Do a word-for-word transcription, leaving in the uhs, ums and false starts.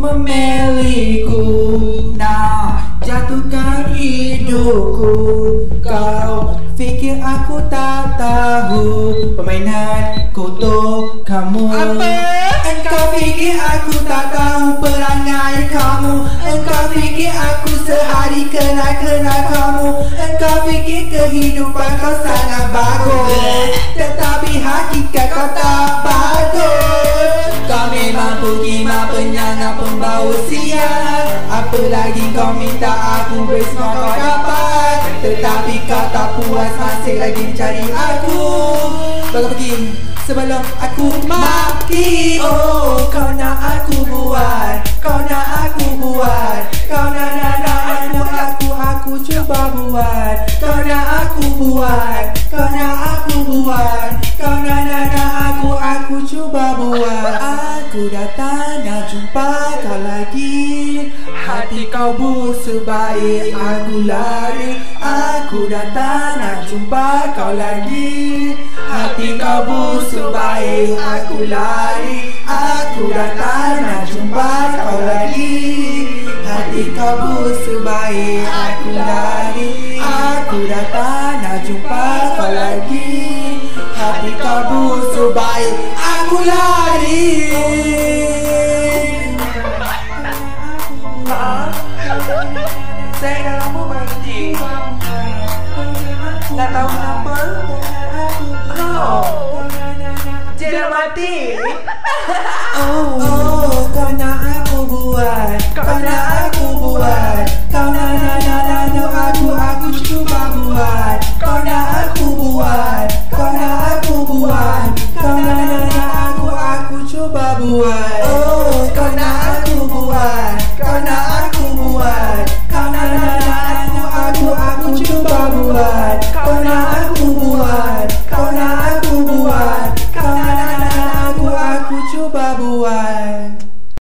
memilihku, nak jatuhkan hidupku. Kau fikir aku tak tahu permainan kotor kamu. Apa? Engkau fikir aku tak tahu perangai kamu. Engkau fikir aku sehari kenal-kenal kamu. Engkau fikir kehidupan kau sangat bagus, tetapi hakikat kau tak bagus. Kau memang penghina, penyayang, pembawa sial. Apa lagi kau minta aku beri semua kau dapat, tetapi kau tak puas, masih lagi mencari aku. Bagai pergi sebelum aku maki. Oh, kau nak aku buat, kau nak aku buat, kau nak nak nak aku, aku, aku cuba buat. Kau nak aku buat, kau nak aku buat, kau nak nak nak aku, aku cuba buat. Aku datang nak jumpa kau lagi, hati kau busu baik aku lari. Aku datang nak jumpa kau lagi, hati kau busu baik aku lari. Aku datang nak jumpa kau lagi, hati kau busu baik aku lari. Aku datang nak jumpa kau lagi, hati kau busu baik aku lari. Saya dah lama mati. Tak tahu kenapa. Oh, dia dah mati. Oh, oh, kau nak aku buat, kau nak aku buat, kau nak nak nak nak nak aku, aku cuba buat. Kau nak aku buat, kau nak aku buat, kau nak nak nak aku, aku cuba buat. Oh, kau nak aku buat, kau nak aku buat, kau nak nak nak aku, aku, aku cuba buat. Kau nak aku buat, kau nak aku buat, kau nak nak nak aku, aku cuba buat.